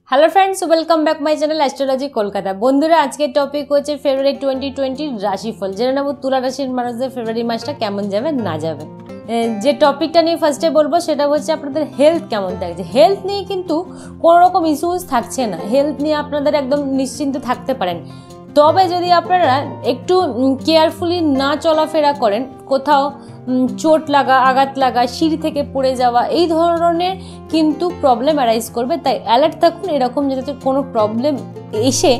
Hello friends, welcome back my channel astrology Kolkata. बंधुरा आज के टपिक होच्छे फेब्रुआरी 2020 राशिफल। जेने नेब तुला राशिर मानुषदेर फेब्रुआरी मासटा केमन जाबे ना जाबे। जे टपिकटा निये फार्स्टे बोलबो सेटा होच्छे आपनादेर हेल्थ केमन थाकछे। हेल्थ निये किन्तु कोनो रकम इश्यूज थाकछे ना। हेल्थ निये आपनादेर एकदम निश्चिन्ते थाकते पारेन। तबे यदि आपनारा एकटू केयारफुली ना चलाफेरा करें, कोथाओ चोट लागा, आघात लागा, सीढ़ी थेके पड़े जावा, এই ধরনের কিন্তু প্রবলেম অ্যারাইজ করবে। তাই অ্যালার্ট থাকুন এরকম যাতে কোনো প্রবলেম এসে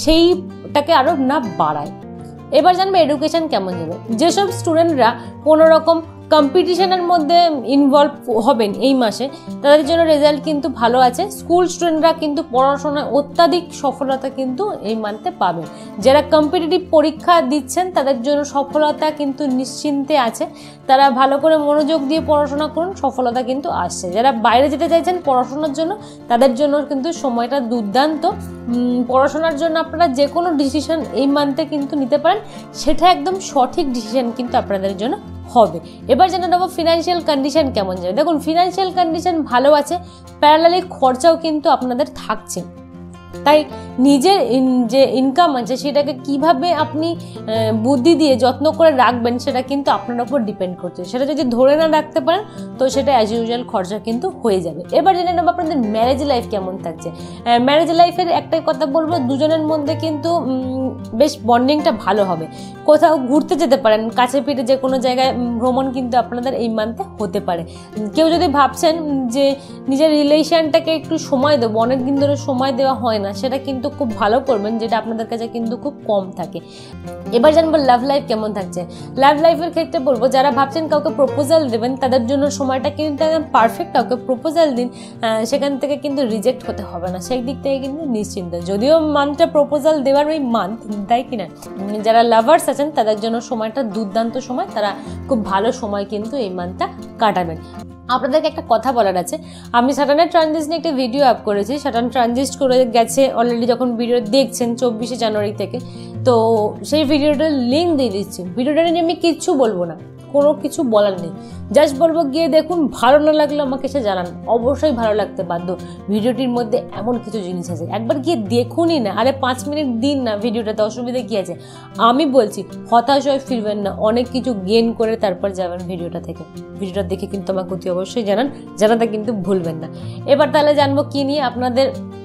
সেইটাকে আরো না বাড়ায়। এবার জানবে এডুকেশন কেমন যাবে। যেসব স্টুডেন্টরা কোনো রকম কম্পিটিশনের মধ্যে ইনভলভ হবেন এই মাসে, তাদের জন্য রেজাল্ট কিন্তু ভালো আছে। স্কুল স্টুডেন্টরা কিন্তু পড়াশোনায় অত্যাধিক সফলতা কিন্তু এই মান্থে পাবেন। যারা কম্পিটিটিভ পরীক্ষা দিচ্ছেন তাদের জন্য সফলতা কিন্তু নিশ্চিন্তে আছে। তারা ভালো করে মনোযোগ দিয়ে পড়াশোনা করুন, সফলতা কিন্তু আসছে। যারা বাইরে যেতে চাইছেন পড়াশোনার জন্য, তাদের জন্য কিন্তু সময়টা দুর্দান্ত। পড়াশোনার জন্য আপনারা যে কোনো ডিসিশন এই মান্থে কিন্তু নিতে পারেন, সেটা একদম সঠিক ডিসিশন কিন্তু আপনাদের জন্য হবে। এবার জেনে নেব ফিনান্সিয়াল কন্ডিশন কেমন যাবে। দেখুন, ফিনান্সিয়াল কন্ডিশন ভালো আছে, প্যারালালি খরচাও কিন্তু আপনাদের থাকছে। তাই নিজের যে ইনকাম আছে সেটাকে কিভাবে আপনি বুদ্ধি দিয়ে যত্ন করে রাখবেন সেটা কিন্তু আপনার উপর ডিপেন্ড করছে। সেটা যদি ধরে না রাখতে পারেন তো সেটা অ্যাজ ইউজুয়াল খরচা কিন্তু হয়ে যাবে। এবার জেনে নেব আপনাদের ম্যারেজ লাইফ কেমন থাকছে। ম্যারেজ লাইফের একটাই কথা বলবো, দুজনের মধ্যে কিন্তু বেশ বন্ডিংটা ভালো হবে। কোথাও ঘুরতে যেতে পারেন, কাছে পিঠে যে কোনো জায়গায় ভ্রমণ কিন্তু আপনাদের এই মান্থে হতে পারে। কেউ যদি ভাবছেন যে নিজের রিলেশনটাকে একটু সময় দেবো, অনেকদিন ধরে সময় দেওয়া হয় না, সেটা কিন্তু খুব ভালো করবেন, যেটা আপনাদের কাছে কিন্তু খুব কম থাকে। এবার জানবো লাভ লাইফ কেমন থাকছে। লাভ লাইফের ক্ষেত্রে বলবো, যারা ভাবছেন কাউকে প্রপোজাল দেবেন তাদের জন্য সময়টা কিন্তু একদম পারফেক্ট। কাউকে প্রপোজাল দিন, সেখান থেকে কিন্তু রিজেক্ট হতে হবে না, সেই দিক থেকে কিন্তু নিশ্চিন্ত। যদিও মান্থটা প্রপোজাল দেওয়ার ওই মান্থ, তাই কিনা। যারা লাভার্স আছেন তাদের জন্য সময়টা দুর্দান্ত সময়, তারা খুব ভালো সময় কিন্তু এই মান্থটা কাটাবেন। আপনাদেরকে একটা কথা বলার আছে, আমি স্যাটার্নের ট্রানজিট নিয়ে একটা ভিডিও আপ করেছি। স্যাটার্ন ট্রানজিট করে গেছে অলরেডি, যখন ভিডিও দেখছেন 24শে জানুয়ারি থেকে, তো সেই ভিডিওটার লিঙ্ক দিয়ে দিচ্ছি। ভিডিওটা নিয়ে আমি কিচ্ছু বলবো না, কোনো কিছু বলার নেই, জাস্ট বলবো গিয়ে দেখুন। ভালো না লাগলে আমাকে সে জানান, অবশ্যই ভালো লাগতে বাধ্য। ভিডিওটির মধ্যে এমন কিছু জিনিস আছে, একবার গিয়ে দেখুনই না। আরে 5 মিনিট দিন না ভিডিওটাতে, অসুবিধা কী আছে। আমি বলছি হতাশ হয়ে ফিরবেন না, অনেক কিছু গেইন করে তারপর যাবেন ভিডিওটা থেকে। ভিডিওটা দেখে কিন্তু আমাকে অতি অবশ্যই জানাতে কিন্তু ভুলবেন না। এবার তাহলে জানবো কি নিয়ে, আপনাদের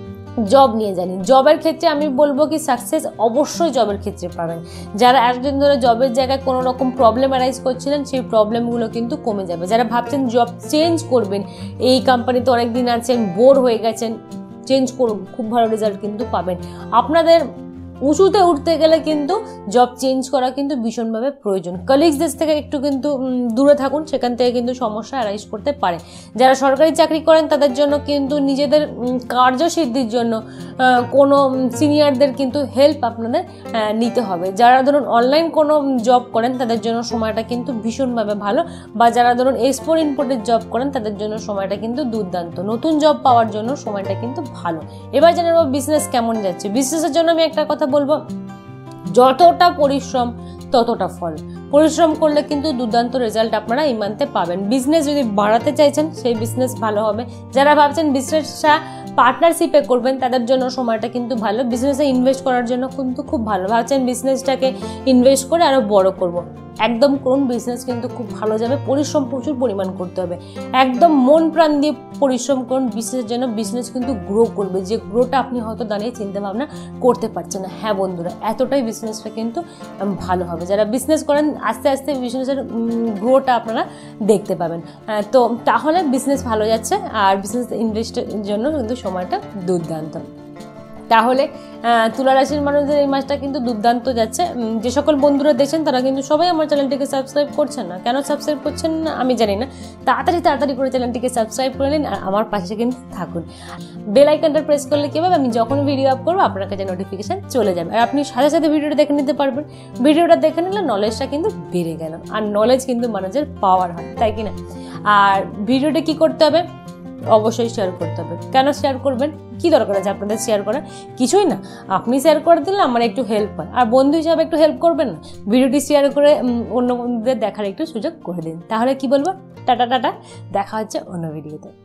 জব নিয়ে জানি। জবের ক্ষেত্রে আমি বলবো কি সাকসেস অবশ্যই জবের ক্ষেত্রে পাবেন। যারা একদিন ধরে জবের জায়গায় কোনো রকম প্রবলেম অ্যারাইজ করছিলেন, সেই প্রবলেমগুলো কিন্তু কমে যাবে। যারা ভাবছেন জব চেঞ্জ করবেন, এই কোম্পানিতে অনেকদিন আছেন, বোর হয়ে গেছেন, চেঞ্জ করুন, খুব ভালো রেজাল্ট কিন্তু পাবেন। আপনাদের উঁচুতে উঠতে গেলে কিন্তু জব চেঞ্জ করা কিন্তু ভীষণভাবে প্রয়োজন। কলিগসদের থেকে একটু কিন্তু দূরে থাকুন, সেখান থেকে কিন্তু সমস্যা অ্যারাইজ করতে পারে। যারা সরকারি চাকরি করেন তাদের জন্য কিন্তু নিজেদের কার্যসিদ্ধির জন্য কোনো সিনিয়রদের কিন্তু হেল্প আপনাদের নিতে হবে। যারা ধরুন অনলাইন কোনো জব করেন তাদের জন্য সময়টা কিন্তু ভীষণভাবে ভালো, বা যারা ধরুন এক্সপোর্ট ইম্পোর্টের জব করেন তাদের জন্য সময়টা কিন্তু দুর্দান্ত। নতুন জব পাওয়ার জন্য সময়টা কিন্তু ভালো। এবার জানাবো বিজনেস কেমন যাচ্ছে। বিজনেসের জন্য আমি একটা কথা বলবো, যতটা পরিশ্রম ততটা ফল। পরিশ্রম করলে কিন্তু দুর্দান্ত রেজাল্ট আপনারা এই মান্থে পাবেন। বিজনেস যদি বাড়াতে চাইছেন সেই বিজনেস ভালো হবে। যারা ভাবছেন বিজনেসটা পার্টনারশিপে করবেন তাদের জন্য সময়টা কিন্তু ভালো। বিজনেসে ইনভেস্ট করার জন্য কিন্তু খুব ভালো। ভাবছেন বিজনেসটাকে ইনভেস্ট করে আরও বড় করব, একদম করুন, বিজনেস কিন্তু খুব ভালো যাবে। পরিশ্রম প্রচুর পরিমাণ করতে হবে, একদম মন প্রাণ দিয়ে পরিশ্রম করুন বিজনেসের জন্য। বিজনেস কিন্তু গ্রো করবে, যে গ্রোটা আপনি হয়তো দাঁড়িয়ে চিন্তা ভাবনা করতে পারছেন না। হ্যাঁ বন্ধুরা, এতটাই বিজনেসটা কিন্তু ভালো হবে। যারা বিজনেস করেন আস্তে আস্তে বিজনেসের গ্রোটা আপনারা দেখতে পাবেন। তো তাহলে বিজনেস ভালো যাচ্ছে, আর বিজনেস ইনভেস্টের জন্য কিন্তু সময়টা দুর্দান্ত। তাহলে তুলা রাশির মানুষদের এই মাসটা কিন্তু দুর্দান্ত যাচ্ছে। যে সকল বন্ধুরা দেখছেন তারা কিন্তু সবাই আমার চ্যানেলটিকে সাবস্ক্রাইব করছেন না। কেন সাবস্ক্রাইব করছেন না আমি জানি না। তাড়াতাড়ি করে চ্যানেলটিকে সাবস্ক্রাইব করে নিন, আর আমার পাশে কিন্তু থাকুন। বেল আইকনটা প্রেস করলে কী হবে, আমি যখন ভিডিও আপ করবো আপনার কাছে নোটিফিকেশান চলে যাবে, আর আপনি সাথে সাথে ভিডিওটা দেখে নিতে পারবেন। ভিডিওটা দেখে নিলে নলেজটা কিন্তু বেড়ে গেল, আর নলেজ কিন্তু মানুষের পাওয়ার হয়, তাই কি না। আর ভিডিওটা কী করতে হবে, অবশ্যই শেয়ার করতে হবে। কেন শেয়ার করবেন, কি দরকার আছে আপনাদের শেয়ার করার? কিছুই না, আপনি শেয়ার করে দিলে আমার একটু হেল্প হয়, আর বন্ধু হিসাবে একটু হেল্প করবেন না। ভিডিওটি শেয়ার করে অন্য বন্ধুদের দেখার একটু সুযোগ করে দিন। তাহলে কি বলবো, টাটা, দেখা হচ্ছে অন্য ভিডিওতে।